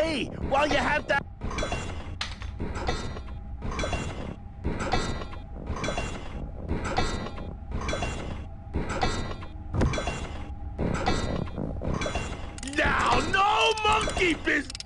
Hey, while you have that... Now, no monkey business!